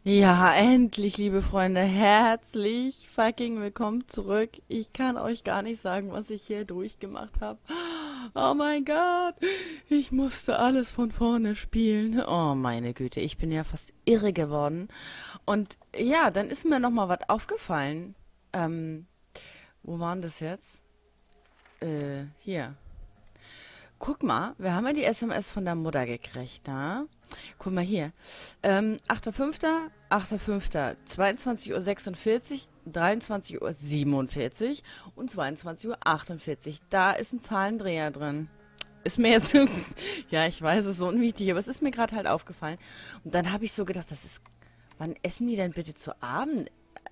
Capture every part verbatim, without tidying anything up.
Ja, endlich, liebe Freunde, herzlich fucking willkommen zurück. Ich kann euch gar nicht sagen, was ich hier durchgemacht habe. Oh mein Gott, ich musste alles von vorne spielen. Oh meine Güte, ich bin ja fast irre geworden. Und ja, dann ist mir noch mal was aufgefallen. Ähm, wo waren das jetzt? Äh, hier. Guck mal, wir haben ja die S M S von der Mutter gekriegt, ne? Guck mal hier. Ähm, achter fünfter, achter fünfter, zweiundzwanzig Uhr sechsundvierzig, dreiundzwanzig Uhr siebenundvierzig und zweiundzwanzig Uhr achtundvierzig. Da ist ein Zahlendreher drin. Ist mir jetzt, ja, ich weiß, es ist so unwichtig, aber es ist mir gerade halt aufgefallen. Und dann habe ich so gedacht, das ist, wann essen die denn bitte zu Abend?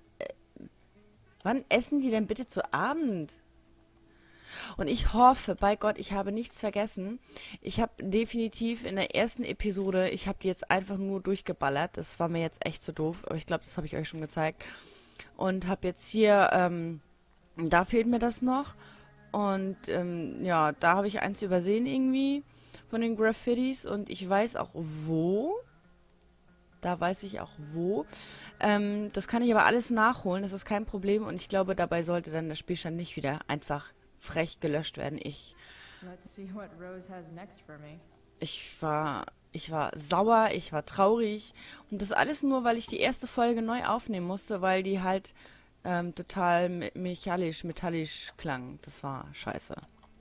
Wann essen die denn bitte zu Abend? Und ich hoffe, bei Gott, ich habe nichts vergessen. Ich habe definitiv in der ersten Episode, ich habe die jetzt einfach nur durchgeballert. Das war mir jetzt echt zu doof, aber ich glaube, das habe ich euch schon gezeigt. Und habe jetzt hier, ähm, da fehlt mir das noch. Und ähm, ja, da habe ich eins übersehen irgendwie von den Graffitis und ich weiß auch wo. Da weiß ich auch wo. Ähm, das kann ich aber alles nachholen, das ist kein Problem und ich glaube, dabei sollte dann der Spielstand nicht wieder einfach frech gelöscht werden. Ich, Let's see what Rose has next for me. ich war, ich war sauer, ich war traurig und das alles nur, weil ich die erste Folge neu aufnehmen musste, weil die halt ähm, total me mechanisch, metallisch klang. Das war scheiße.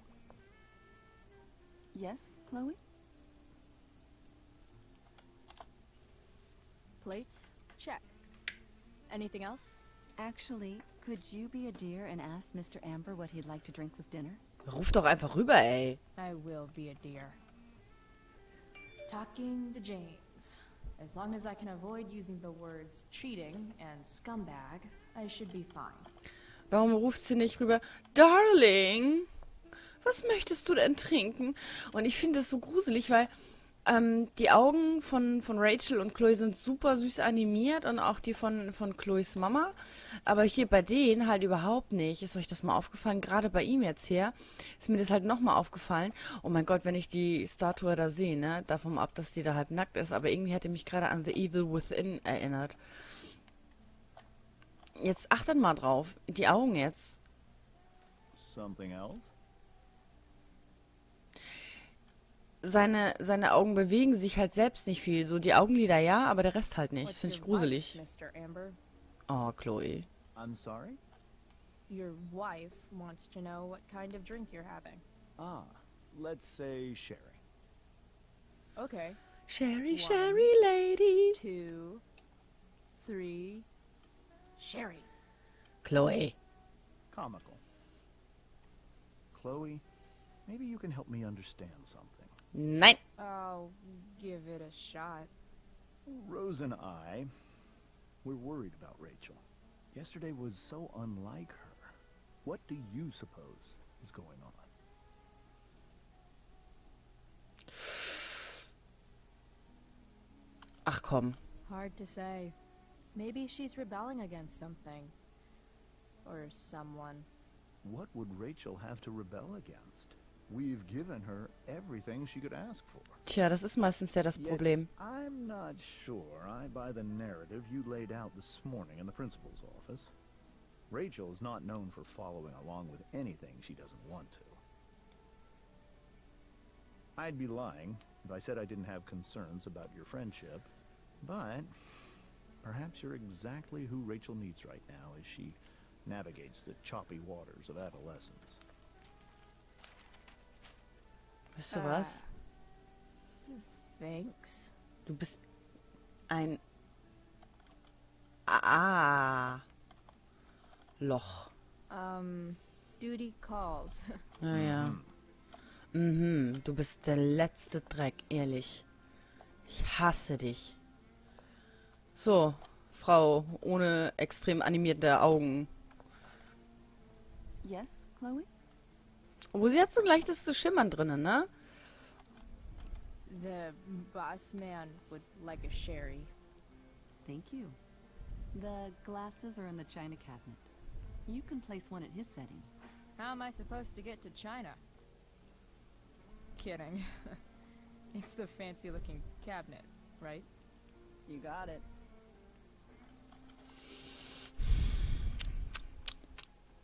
Yes, Chloe? Plates? Check. Anything else? Actually, could you be a dear and ask Mister Amber what he'd like to drink with dinner? Ruf doch einfach rüber, ey. I will be a dear. Talking to James. As long as I can avoid using the words cheating and scumbag, I should be fine. Warum ruft sie nicht rüber? Darling, was möchtest du denn trinken? Und ich finde es so gruselig, weil ähm, die Augen von, von Rachel und Chloe sind super süß animiert und auch die von, von Chloes Mama. Aber hier bei denen halt überhaupt nicht. Ist euch das mal aufgefallen? Gerade bei ihm jetzt hier ist mir das halt nochmal aufgefallen. Oh mein Gott, wenn ich die Statue da sehe, ne? Davon ab, dass die da halb nackt ist. Aber irgendwie hat er mich gerade an The Evil Within erinnert. Jetzt achtet mal drauf. Die Augen jetzt. Something else? seine, seine Augen bewegen sich halt selbst nicht viel. So die Augenlider ja, aber der Rest halt nicht. What's Finde ich your gruselig. vice, Mister Amber? Oh, Chloe. I'm sorry? Your wife wants to know what kind of drink you're having. Ah, let's say sherry. Okay. Sherry, One. Sherry Lady. Two. Three. Sherry. Chloe. Comical. Chloe, maybe you can help me understand something. Nein. I'll give it a shot. Rose and I, we're worried about Rachel. Yesterday was so unlike her. What do you suppose is going on? Ach komm. Hard to say. Maybe she's rebelling against something. Or someone. What would Rachel have to rebel against? We've given her everything she could ask for. Tja, das ist meistens ja das Yet, Problem. I'm not sure I buy the narrative you laid out this morning in the principal's office. Rachel is not known for following along with anything she doesn't want to. I'd be lying if I said I didn't have concerns about your friendship, but perhaps you're exactly who Rachel needs right now as she navigates the choppy waters of adolescence. Weißt du Ah. was? Thanks. Du bist ein... Ah. Loch. Um, duty calls. Naja. Mhm. Du bist der letzte Dreck, ehrlich. Ich hasse dich. So, Frau ohne extrem animierte Augen. Yes, Chloe? Wo sie hat so ein leichtes Schimmern drinnen, ne? The boss man would like a sherry. Thank you. The glasses are in the china cabinet. You can place one at his setting. How am I supposed to get to China? Kidding. It's the fancy looking cabinet, right? You got it.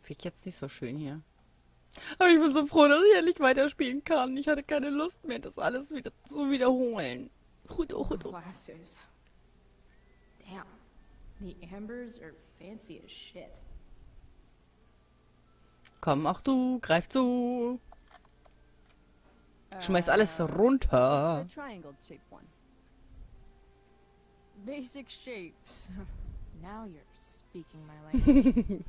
Finde ich jetzt nicht so schön hier. Aber ich bin so froh, dass ich endlich weiterspielen kann. Ich hatte keine Lust mehr, das alles wieder zu wiederholen. Hudo, hudo. Glasses. Damn. The ambers are fancy as shit. Komm, auch du, greif zu. Schmeiß alles runter. It's the triangle-shaped one. Basic shapes. Now you're speaking my language.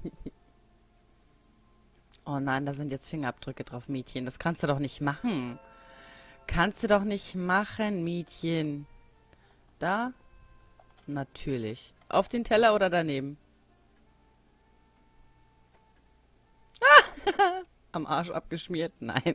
Oh nein, da sind jetzt Fingerabdrücke drauf, Mädchen. Das kannst du doch nicht machen. Kannst du doch nicht machen, Mädchen. Da? Natürlich. Auf den Teller oder daneben? Am Arsch abgeschmiert? Nein.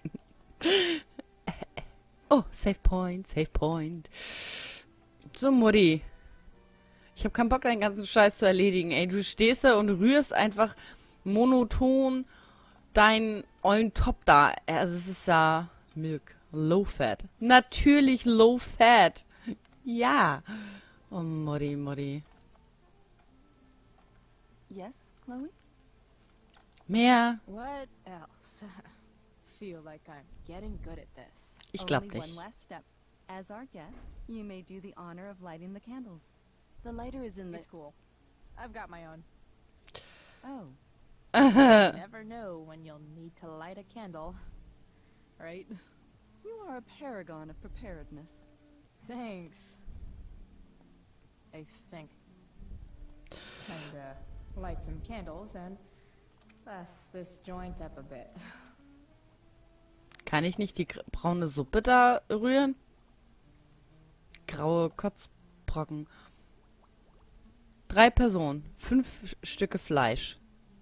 Oh, Save Point, Save Point. So, Mutti. Ich habe keinen Bock, deinen ganzen Scheiß zu erledigen. Ey, du stehst da und rührst einfach monoton deinen ollen Top da. Also es ist ja Milk. Low Fat. Natürlich Low Fat. Ja. Oh, Mutti, Mutti. Yes, Chloe? Mehr? What else? Feel like I'm getting good at this. Ich glaub Only one nicht. last step. As our guest, you may do the honor of lighting the candles. The lighter is in the... It's cool. I've got my own. Oh, You never know when you'll need to light a candle. Right? you are a paragon of preparedness. Thanks. I think. Time to light some candles and bless this joint up a bit. Kann ich nicht die gr- braune Suppe da rühren? Graue Kotzbrocken. Drei Personen. Fünf Sch- Stücke Fleisch.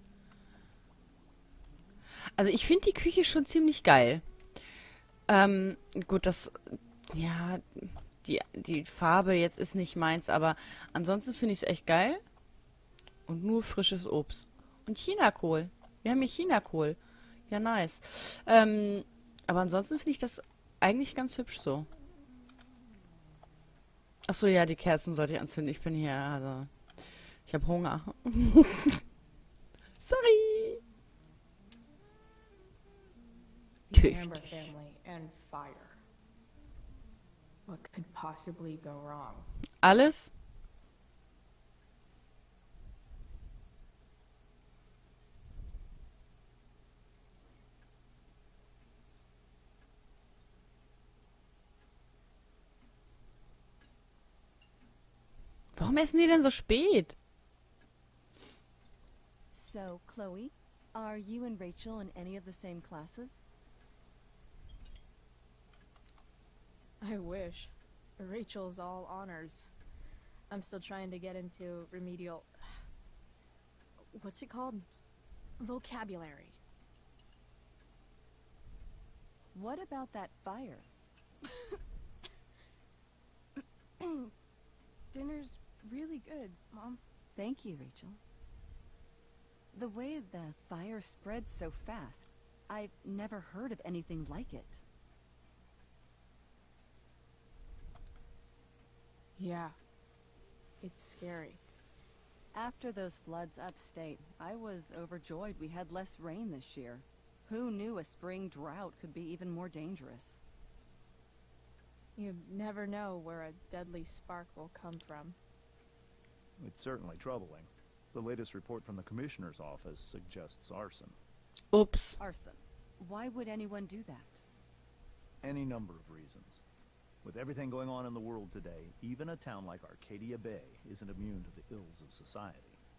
Also ich finde die Küche schon ziemlich geil. Ähm, gut, das... Ja, die, die Farbe jetzt ist nicht meins, aber ansonsten finde ich es echt geil. Und nur frisches Obst. Und Chinakohl. Wir haben hier Chinakohl. Ja, nice. Ähm, aber ansonsten finde ich das eigentlich ganz hübsch so. Ach so, ja, die Kerzen sollte ich anzünden. Ich bin hier, also... Ich habe Hunger. Sorry. The Amber Tüchtig. family and fire. What could possibly go wrong? Alles? Warum essen die denn so spät? So, Chloe, are you and Rachel in any of the same classes? I wish. Rachel's all honors. I'm still trying to get into remedial... What's it called? Vocabulary. What about that fire? Dinner's really good, Mom. Thank you, Rachel. The way the fire spreads so fast, I've never heard of anything like it. Yeah. It's scary. After those floods upstate, I was overjoyed we had less rain this year. Who knew a spring drought could be even more dangerous? You never know where a deadly spark will come from. It's certainly troubling. The latest report from the Commissioner's office suggests arson. Ups. Arson. Why would anyone do that? Any number of reasons. With everything going on in the world today, even a town like Arcadia Bay isn't immune to the ills of society.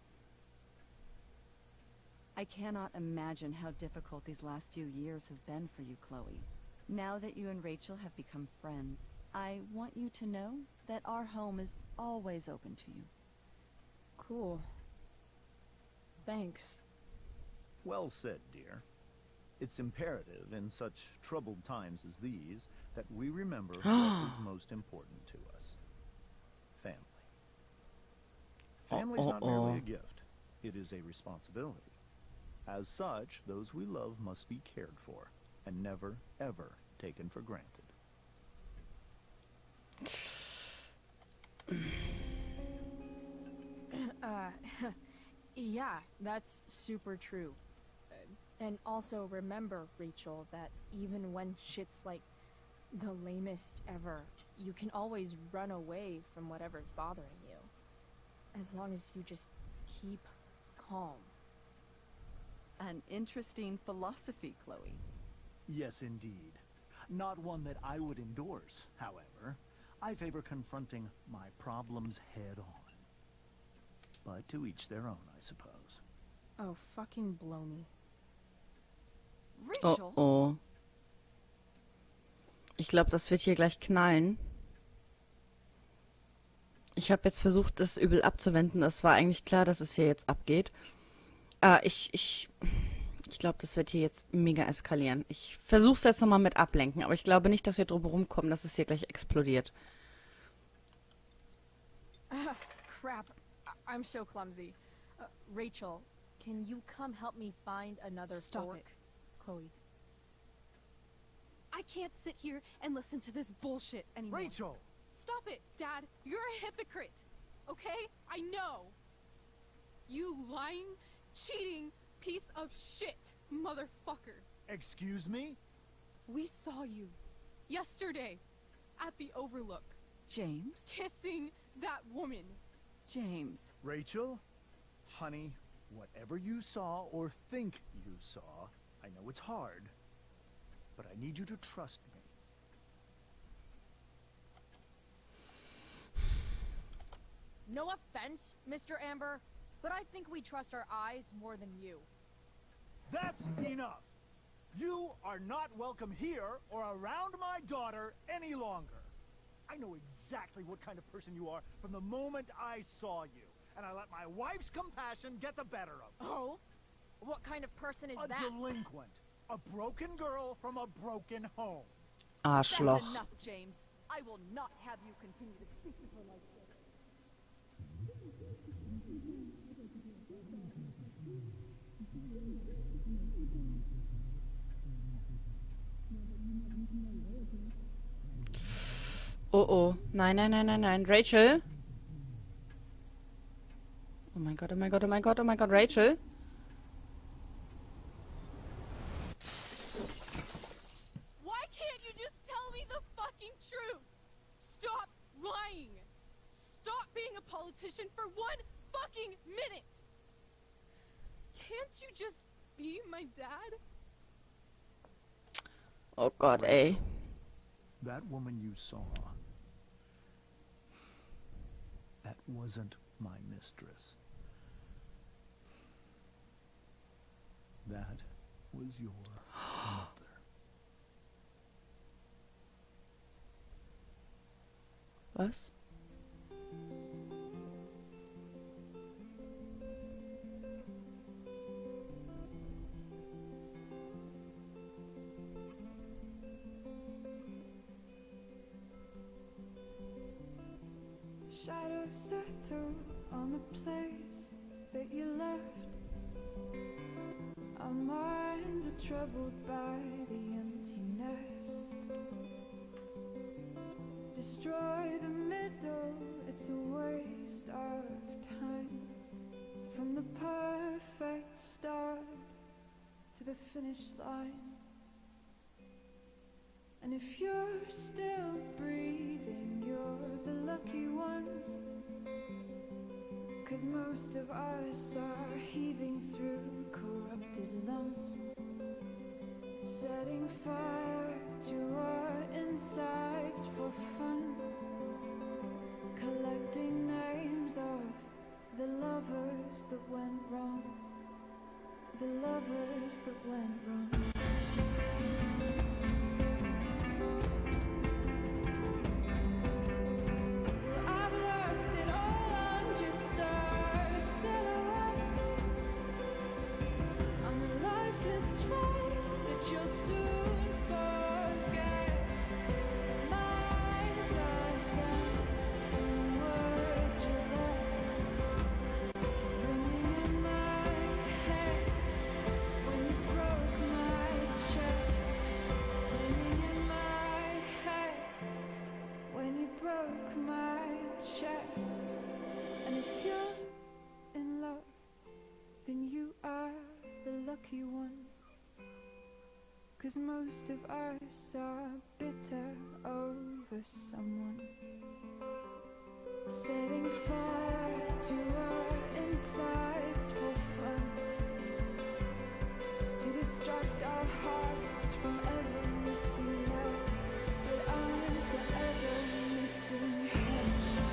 I cannot imagine how difficult these last few years have been for you, Chloe. Now that you and Rachel have become friends, I want you to know that our home is always open to you. Cool. Thanks. Well said, dear. It's imperative in such troubled times as these that we remember what is most important to us. Family. Family's not merely Uh-oh. a gift. It is a responsibility. As such, those we love must be cared for and never, ever taken for granted. Uh, yeah, that's super true. And also remember, Rachel, that even when shit's like the lamest ever, you can always run away from whatever's bothering you. As long as you just keep calm. An interesting philosophy, Chloe. Yes, indeed. Not one that I would endorse, however. I favor confronting my problems head on. But to each their own, I suppose. Oh, fucking blow me. Oh Rachel? oh. Ich glaube, das wird hier gleich knallen. Ich habe jetzt versucht, das übel abzuwenden. Es war eigentlich klar, dass es hier jetzt abgeht. Ah, ich, ich, ich glaube, das wird hier jetzt mega eskalieren. Ich versuche es jetzt nochmal mit ablenken, aber ich glaube nicht, dass wir drum rumkommen, dass es hier gleich explodiert. Ah, crap. I I'm so clumsy. Uh, Rachel, can you come help me find another Stop fork? it, Chloe. I can't sit here and listen to this bullshit anymore. Rachel! Stop it, Dad. You're a hypocrite. Okay? I know. You lying, cheating piece of shit, motherfucker. Excuse me? We saw you yesterday at the Overlook James? kissing that woman. James. Rachel? Honey, whatever you saw or think you saw, I know it's hard, but I need you to trust me. No offense, Mister Amber, but I think we trust our eyes more than you. That's enough! You are not welcome here or around my daughter any longer. I know exactly what kind of person you are from the moment I saw you, and I let my wife's compassion get the better of me. Oh? What kind of person is A that? delinquent. A broken girl from a broken home. Arschloch. That's enough, James. I will not have you continue to speak to her like this. Oh oh. Nein, nein, nein, nein, nein. Rachel? Oh mein Gott, oh mein Gott, oh mein Gott, oh mein Gott, Rachel? Why can't you just tell me the fucking truth? Stop lying. Stop being a politician for one fucking minute. Can't you just be my dad? Oh Gott, ey. That woman you saw, that wasn't my mistress. That was your mother. Was? Shadows settle on the place that you left. Our minds are troubled by the emptiness. Destroy the middle, it's a waste of time. From the perfect start to the finish line. And if you're still breathing, you're the lucky ones. 'Cause most of us are heaving through corrupted lungs, setting fire to our insides for fun, collecting names of the lovers that went wrong, the lovers that went wrong. Lucky one. 'cause most of us are bitter over someone. Setting fire to our insides for fun, to distract our hearts from ever missing out. But I'm forever missing him.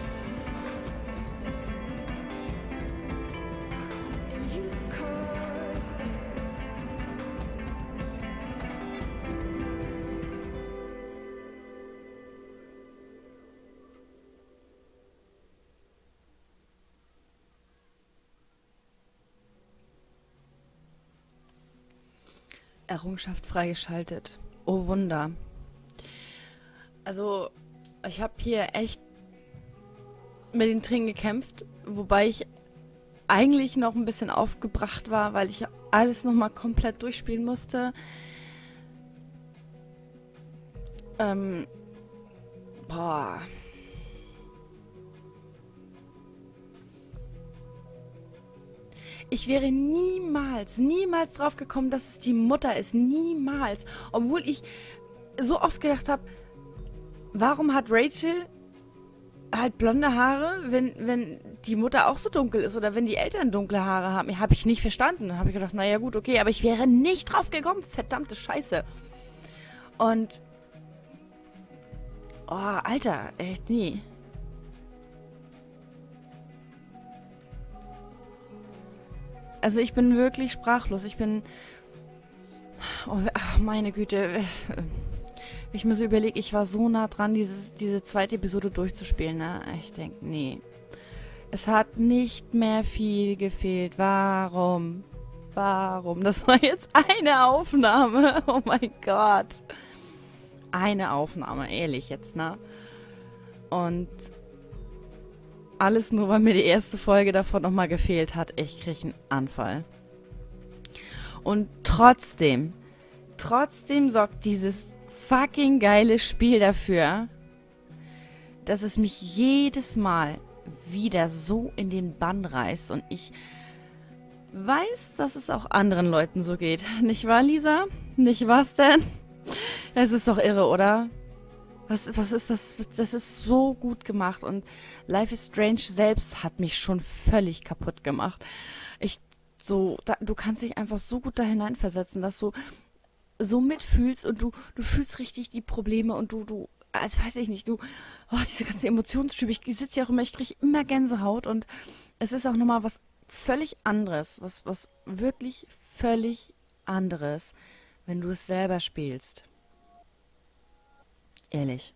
And you caused it. Errungenschaft freigeschaltet. Oh Wunder. Also, ich habe hier echt mit den Tränen gekämpft, wobei ich eigentlich noch ein bisschen aufgebracht war, weil ich alles nochmal komplett durchspielen musste. Ähm, boah. Ich wäre niemals, niemals drauf gekommen, dass es die Mutter ist. Niemals. Obwohl ich so oft gedacht habe, warum hat Rachel halt blonde Haare, wenn, wenn die Mutter auch so dunkel ist oder wenn die Eltern dunkle Haare haben? Habe ich nicht verstanden. Habe ich gedacht, naja gut, okay, aber ich wäre nicht drauf gekommen. Verdammte Scheiße. Und oh, Alter, echt nie. Also ich bin wirklich sprachlos. Ich bin... Oh, ach, meine Güte. Wenn ich mir so überlege, ich war so nah dran, dieses, diese zweite Episode durchzuspielen. Ne? Ich denke, nee. Es hat nicht mehr viel gefehlt. Warum? Warum? Das war jetzt eine Aufnahme. Oh mein Gott. Eine Aufnahme, ehrlich jetzt, ne? Und... alles nur, weil mir die erste Folge davon nochmal gefehlt hat. Ich kriege einen Anfall. Und trotzdem, trotzdem sorgt dieses fucking geile Spiel dafür, dass es mich jedes Mal wieder so in den Bann reißt. Und ich weiß, dass es auch anderen Leuten so geht. Nicht wahr, Lisa? Nicht was denn? Es ist doch irre, oder? Was, was ist das? Das ist so gut gemacht und Life is Strange selbst hat mich schon völlig kaputt gemacht. Ich so, da, du kannst dich einfach so gut da hineinversetzen, dass du so mitfühlst und du, du fühlst richtig die Probleme und du, du, also weiß ich nicht, du, oh, diese ganzen Emotionsschübe, ich sitze ja auch immer, ich kriege immer Gänsehaut und es ist auch nochmal was völlig anderes, was, was wirklich völlig anderes, wenn du es selber spielst. Ehrlich.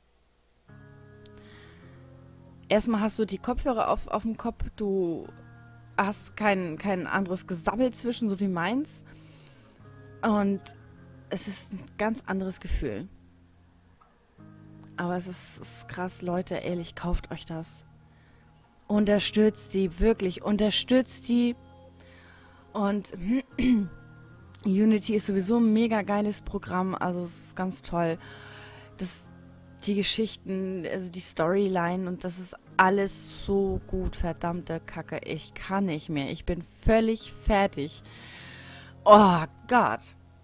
Erstmal hast du die Kopfhörer auf, auf dem Kopf, du hast kein, kein anderes Gesabbel zwischen, so wie meins. Und es ist ein ganz anderes Gefühl. Aber es ist, es ist krass, Leute, ehrlich, kauft euch das. Unterstützt die, wirklich, unterstützt die. Und Unity ist sowieso ein mega geiles Programm, also es ist ganz toll. Das die Geschichten, also die Storyline und das ist alles so gut, verdammte Kacke. Ich kann nicht mehr. Ich bin völlig fertig. Oh Gott.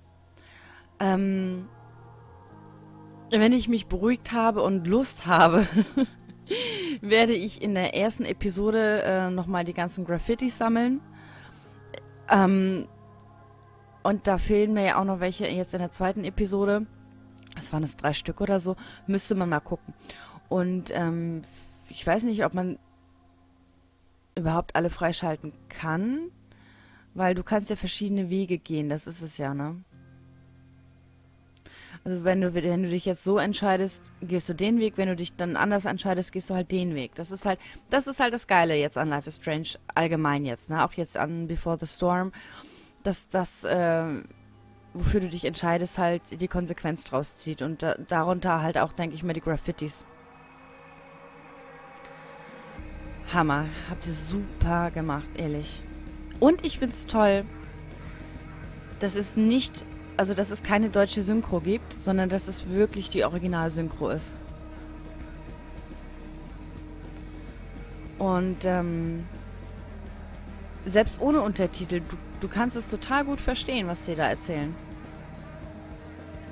Ähm, wenn ich mich beruhigt habe und Lust habe, werde ich in der ersten Episode äh, nochmal die ganzen Graffitis sammeln. Ähm, und da fehlen mir ja auch noch welche jetzt in der zweiten Episode. Das waren es drei Stück oder so. Müsste man mal gucken. Und ähm, ich weiß nicht, ob man überhaupt alle freischalten kann. Weil du kannst ja verschiedene Wege gehen. Das ist es ja, ne? Also wenn du, wenn du dich jetzt so entscheidest, gehst du den Weg. Wenn du dich dann anders entscheidest, gehst du halt den Weg. Das ist halt, das ist halt das Geile jetzt an Life is Strange allgemein jetzt, ne? Auch jetzt an Before the Storm. Dass das, äh, wofür du dich entscheidest, halt die Konsequenz draus zieht. Und da, darunter halt auch, denke ich mal, die Graffitis. Hammer. Habt ihr super gemacht, ehrlich. Und ich find's toll, dass es nicht, also dass es keine deutsche Synchro gibt, sondern dass es wirklich die Original-Synchro ist. Und ähm, selbst ohne Untertitel, du, du kannst es total gut verstehen, was die da erzählen.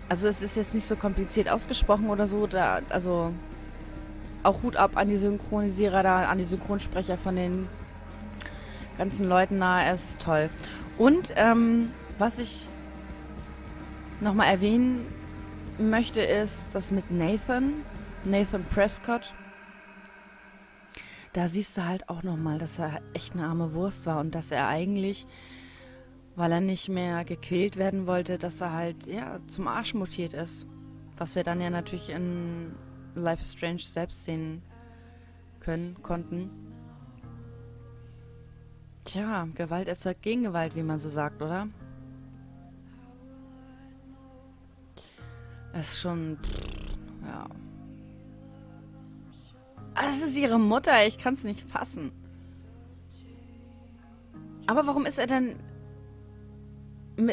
Also es ist jetzt nicht so kompliziert ausgesprochen oder so. Da, also auch Hut ab an die Synchronisierer da, an die Synchronsprecher von den ganzen Leuten da. Es ist toll. Und ähm, was ich nochmal erwähnen möchte, ist das mit Nathan, Nathan Prescott. Da siehst du halt auch nochmal, dass er echt eine arme Wurst war und dass er eigentlich, weil er nicht mehr gequält werden wollte, dass er halt, ja, zum Arsch mutiert ist. Was wir dann ja natürlich in Life is Strange selbst sehen können, konnten. Tja, Gewalt erzeugt Gegengewalt, wie man so sagt, oder? Es ist schon, pff, ja. Das ist ihre Mutter, ich kann es nicht fassen. Aber warum ist er denn mit...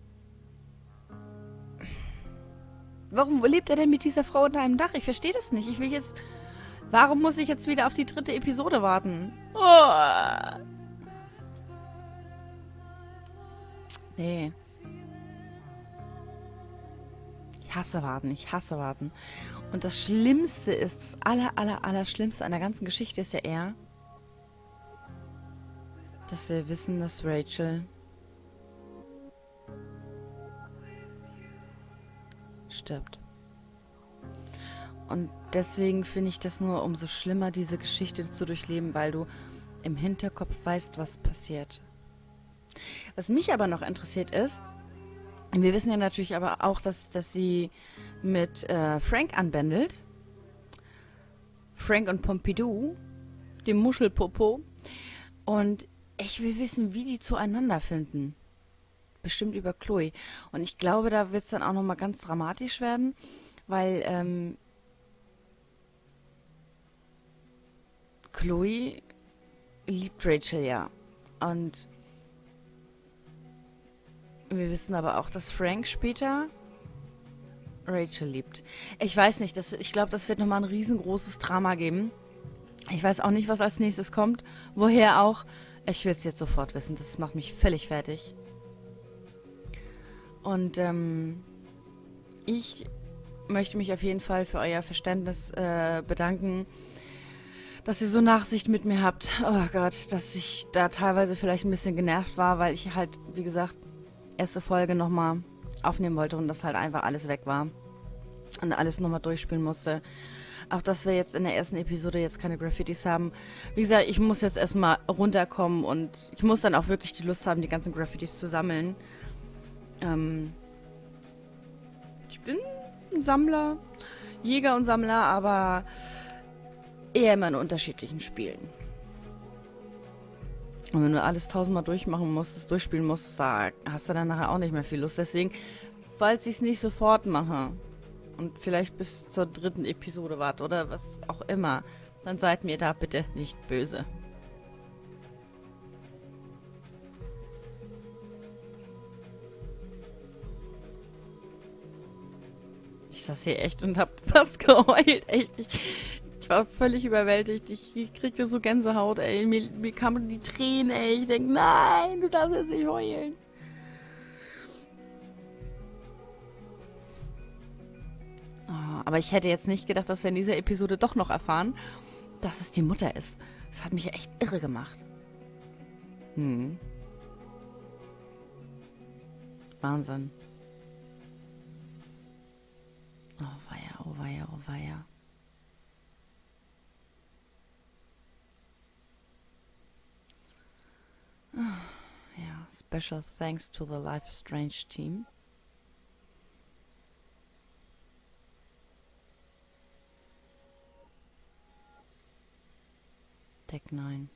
Warum lebt er denn mit dieser Frau unter einem Dach? Ich verstehe das nicht. Ich will jetzt... Warum muss ich jetzt wieder auf die dritte Episode warten? Oh. Nee. Ich hasse warten, ich hasse warten. Und das Schlimmste ist, das aller, aller, aller Schlimmste an der ganzen Geschichte ist ja eher, dass wir wissen, dass Rachel stirbt. Und deswegen finde ich das nur umso schlimmer, diese Geschichte zu durchleben, weil du im Hinterkopf weißt, was passiert. Was mich aber noch interessiert ist, wir wissen ja natürlich aber auch, dass, dass sie mit äh, Frank anbändelt. Frank und Pompidou, dem Muschelpopo. Und ich will wissen, wie die zueinander finden. Bestimmt über Chloe. Und ich glaube, da wird es dann auch nochmal ganz dramatisch werden, weil ähm, Chloe liebt Rachel ja. Und wir wissen aber auch, dass Frank später Rachel liebt. Ich weiß nicht, das, ich glaube, das wird nochmal ein riesengroßes Drama geben. Ich weiß auch nicht, was als nächstes kommt. Woher auch. Ich will es jetzt sofort wissen. Das macht mich völlig fertig. Und ähm, ich möchte mich auf jeden Fall für euer Verständnis äh, bedanken, dass ihr so Nachsicht mit mir habt. Oh Gott, dass ich da teilweise vielleicht ein bisschen genervt war, weil ich halt, wie gesagt, erste Folge nochmal aufnehmen wollte und das halt einfach alles weg war. Und alles nochmal durchspielen musste. Auch, dass wir jetzt in der ersten Episode jetzt keine Graffitis haben. Wie gesagt, ich muss jetzt erstmal runterkommen und ich muss dann auch wirklich die Lust haben, die ganzen Graffitis zu sammeln. Ähm ich bin ein Sammler, Jäger und Sammler, aber eher immer in unterschiedlichen Spielen. Und wenn du alles tausendmal durchmachen musstest, durchspielen musstest, da hast du dann nachher auch nicht mehr viel Lust. Deswegen, falls ich es nicht sofort mache und vielleicht bis zur dritten Episode warte oder was auch immer, dann seid mir da bitte nicht böse. Ich saß hier echt und hab fast geheult, echt. Ich, Ich war völlig überwältigt. Ich, ich kriegte so Gänsehaut, ey. Mir, mir kamen die Tränen, ey. Ich denke, nein, du darfst jetzt nicht heulen. Oh, aber ich hätte jetzt nicht gedacht, dass wir in dieser Episode doch noch erfahren, dass es die Mutter ist. Das hat mich echt irre gemacht. Hm. Wahnsinn. Oh weia, oh weia, oh weia. Ja, special thanks to the Life is Strange team. Deck neun.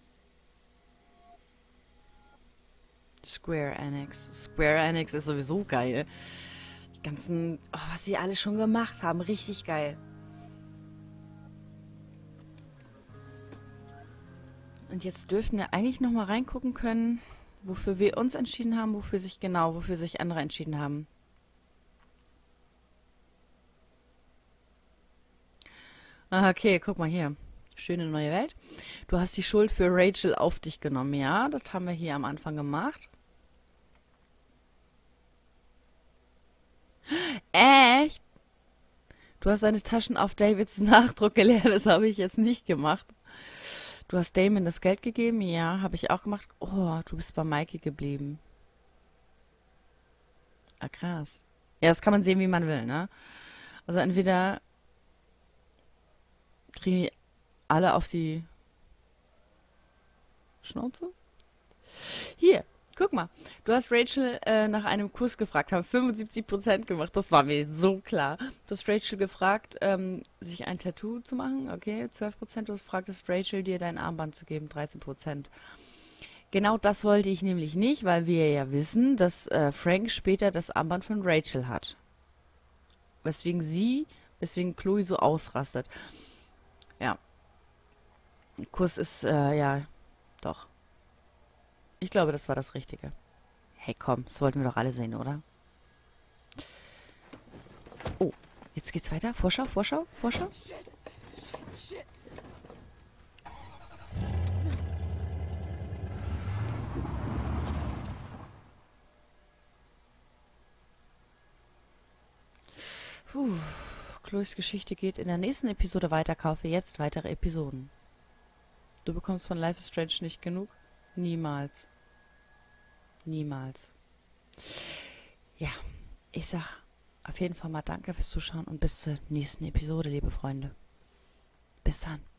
Square Enix. Square Enix ist sowieso geil. Die ganzen, oh, was sie alle schon gemacht haben, richtig geil. Und jetzt dürften wir eigentlich noch mal reingucken können, wofür wir uns entschieden haben, wofür sich genau, wofür sich andere entschieden haben. Ah, okay, guck mal hier. Schöne neue Welt. Du hast die Schuld für Rachel auf dich genommen. Ja, das haben wir hier am Anfang gemacht. Echt? Du hast deine Taschen auf Davids Nachdruck geleert, das habe ich jetzt nicht gemacht. Du hast Damon das Geld gegeben? Ja, habe ich auch gemacht. Oh, du bist bei Mikey geblieben. Ah, krass. Ja, das kann man sehen, wie man will, ne? Also entweder kriegen die alle auf die Schnauze? Hier, guck mal. Du hast Rachel äh, nach einem Kuss gefragt, haben fünfundsiebzig Prozent gemacht. Das war mir so klar. Du hast Rachel gefragt, ähm, sich ein Tattoo zu machen. Okay, zwölf Prozent. Du fragtest Rachel, dir dein Armband zu geben. dreizehn Prozent. Genau das wollte ich nämlich nicht, weil wir ja wissen, dass äh, Frank später das Armband von Rachel hat. Weswegen sie, weswegen Chloe so ausrastet. Ja. Kuss ist, äh, ja, doch. Ich glaube, das war das Richtige. Hey, komm, das wollten wir doch alle sehen, oder? Oh, jetzt geht's weiter. Vorschau, Vorschau, Vorschau. Shit! Shit! Shit! Puh. Chloes Geschichte geht in der nächsten Episode weiter. Kaufe jetzt weitere Episoden. Du bekommst von Life is Strange nicht genug? Niemals. Niemals. Ja, ich sag auf jeden Fall mal danke fürs Zuschauen und bis zur nächsten Episode, liebe Freunde. Bis dann.